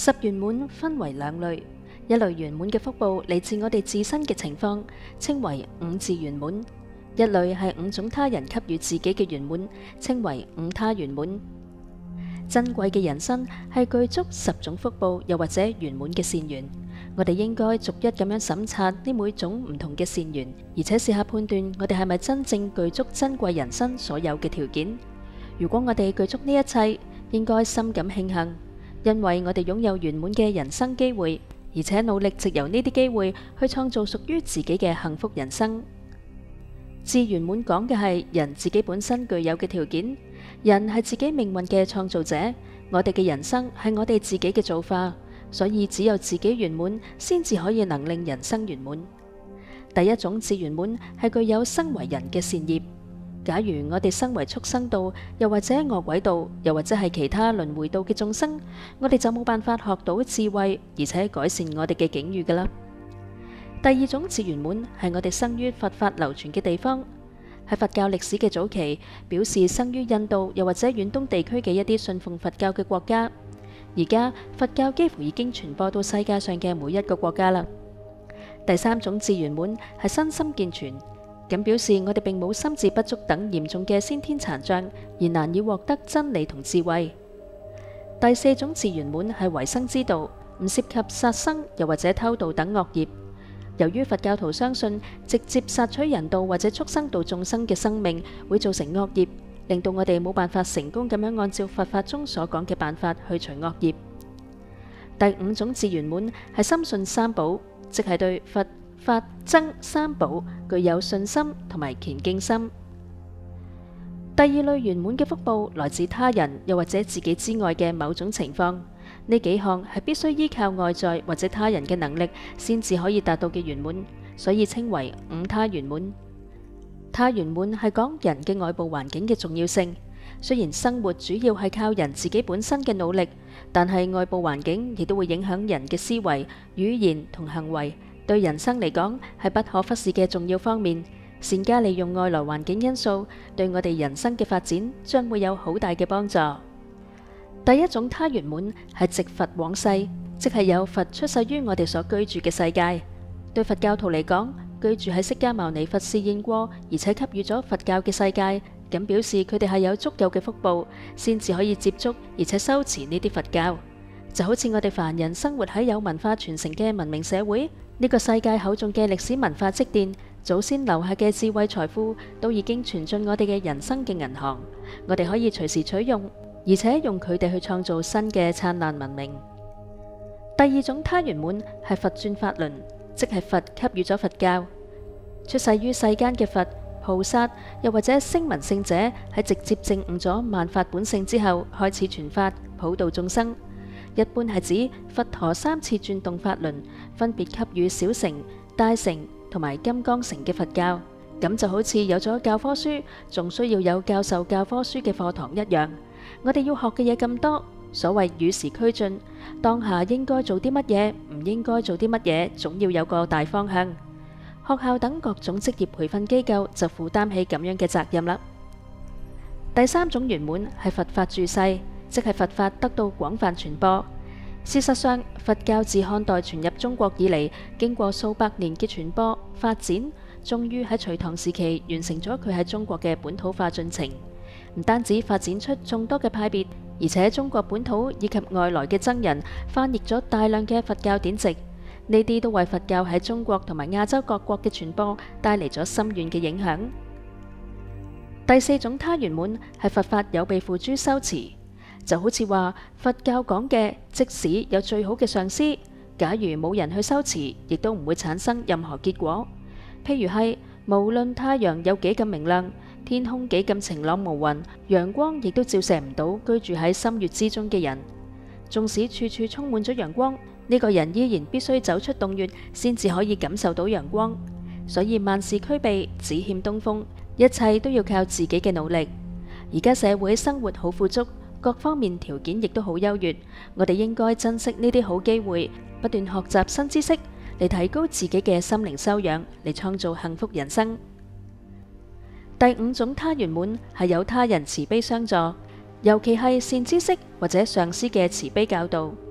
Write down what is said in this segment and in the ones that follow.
十圓滿分為兩類，一類圓滿嘅福報嚟自我哋自身嘅情況，稱為五自圓滿；一類係五種他人給予自己嘅圓滿，稱為五他圓滿。珍貴嘅人生係具足十種福報，又或者圓滿嘅善緣。我哋應該逐一咁樣審察呢每種唔同嘅善緣，而且試下判斷我哋係咪真正具足珍貴人生所有嘅條件。如果我哋具足呢一切，應該深感慶幸，因為我哋擁有圓滿嘅人生機會，而且努力藉由呢啲機會去創造屬於自己嘅幸福人生。自圓滿講嘅係人自己本身具有嘅條件，人係自己命運嘅創造者，我哋嘅人生係我哋自己嘅造化，所以只有自己圓滿，先至可以能令人生圓滿。第一種自圓滿係具有生為人嘅善業。假如我哋生為畜生道，又或者惡鬼道，又或者係其他輪迴道嘅眾生，我哋就冇辦法學到智慧，而且改善我哋嘅境遇㗎喇。第二種自圓滿係我哋生於佛法流傳嘅地方。喺佛教歷史嘅早期，表示生於印度又或者遠東地區嘅一啲信奉佛教嘅國家。而家佛教幾乎已經傳播到世界上嘅每一個國家啦。第三種自圓滿係身心健全，咁表示我哋並冇心智不足等嚴重嘅先天殘障，而難以獲得真理同智慧。第四種自圓滿係維生之道，唔涉及殺生又或者偷盜等惡業。由於佛教徒相信直接殺取人道或者畜生道眾生嘅生命會造成惡業，令到我哋冇辦法成功咁樣按照佛法中所講嘅辦法去除惡業。第五種自圓滿係深信三寶，即係對佛法僧三寶具有信心同埋虔敬心。第二類圓滿嘅福報來自他人又或者自己之外嘅某種情況，呢幾項係必須依靠外在或者他人嘅能力先至可以達到嘅圓滿，所以稱為五他圓滿。他圓滿係講人嘅外部環境嘅重要性。雖然生活主要係靠人自己本身嘅努力，但係外部環境亦都會影響人嘅思維、語言同行為，對人生嚟講係不可忽視嘅重要方面。善加利用外來環境因素，對我哋人生嘅發展將會有好大嘅幫助。第一種他圓滿係值佛往世，即係有佛出世於我哋所居住嘅世界。對佛教徒嚟講，居住喺釋迦牟尼佛示現過，而且給予咗佛教嘅世界，咁表示佢哋係有足夠嘅福報，先至可以接觸而且修持呢啲佛教。就好似我哋凡人生活喺有文化傳承嘅文明社會，呢個世界厚重嘅歷史文化積澱，祖先留下嘅智慧財富，都已經傳進我哋嘅人生嘅銀行，我哋可以隨時取用，而且用佢哋去創造新嘅燦爛文明。第二種他圓滿係佛轉法輪，即係佛給予咗佛教。出世於世間嘅佛、菩薩，又或者聲聞聖者，喺直接證悟咗萬法本性之後，開始傳法普度眾生。一般係指佛陀三次轉動法輪，分別給予小乘、大乘同埋金剛乘嘅佛教。咁就好似有咗教科書，仲需要有教授教科書嘅課堂一樣。我哋要學嘅嘢咁多，所謂與時俱進，當下應該做啲乜嘢，唔應該做啲乜嘢，總要有個大方向。學校等各種職業培訓機構就負擔起咁樣嘅責任啦。第三種圓滿係佛法住世，即係佛法得到廣泛傳播。事實上，佛教自漢代傳入中國以嚟，經過數百年嘅傳播發展，終於喺隋唐時期完成咗佢喺中國嘅本土化進程。唔單止發展出眾多嘅派別，而且中國本土以及外來嘅僧人翻譯咗大量嘅佛教典籍，呢啲都為佛教喺中國同埋亞洲各國嘅傳播帶嚟咗深遠嘅影響。第四種他圓滿係佛法有備付諸修持，就好似話佛教講嘅，即使有最好嘅上師，假如冇人去修持，亦都唔會產生任何結果。譬如係無論太陽有幾咁明亮，天空幾咁晴朗無雲，陽光亦都照射唔到居住喺深月之中嘅人。縱使處處充滿咗陽光，呢個人依然必須走出洞穴，先至可以感受到陽光。所以萬事俱備，只欠東風，一切都要靠自己嘅努力。而家社會生活好富足，各方面條件亦都好優越，我哋應該珍惜呢啲好機會，不斷學習新知識，嚟提高自己嘅心靈修養，嚟創造幸福人生。第五種他圓滿係有他人慈悲相助，尤其係善知識或者上師嘅慈悲教導。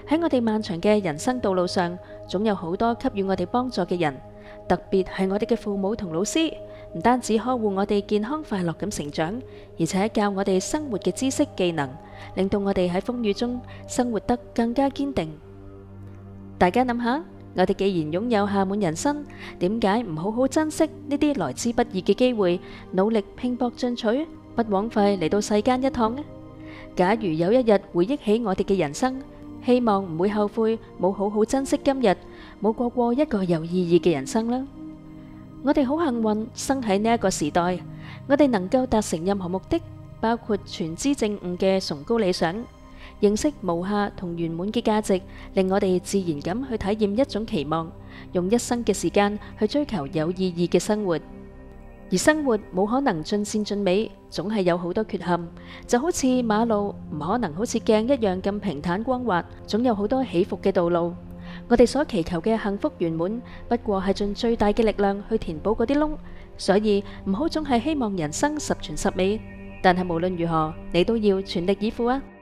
喺我哋漫長嘅人生道路上，總有好多給予我哋幫助嘅人，特別係我哋嘅父母同老師，唔單止呵護我哋健康快樂咁成長，而且教我哋生活嘅知識技能，令到我哋喺風雨中生活得更加堅定。大家諗下，我哋既然擁有廈門人生，點解唔好好珍惜呢啲來之不易嘅機會，努力拼搏進取，不枉費嚟到世間一趟呢？假如有一日回憶起我哋嘅人生，希望唔會後悔冇好好珍惜今日，冇過過一個有意義嘅人生啦。我哋好幸運生喺呢一個時代，我哋能夠達成任何目的，包括全知正悟嘅崇高理想，認識無暇同圓滿嘅價值，令我哋自然咁去體驗一種期望，用一生嘅時間去追求有意義嘅生活。而生活冇可能盡善盡美，總係有好多缺陷，就好似馬路唔可能好似鏡一樣咁平坦光滑，總有好多起伏嘅道路。我哋所祈求嘅幸福圓滿，不過係盡最大嘅力量去填補嗰啲窿，所以唔好總係希望人生十全十美。但係無論如何，你都要全力以赴啊！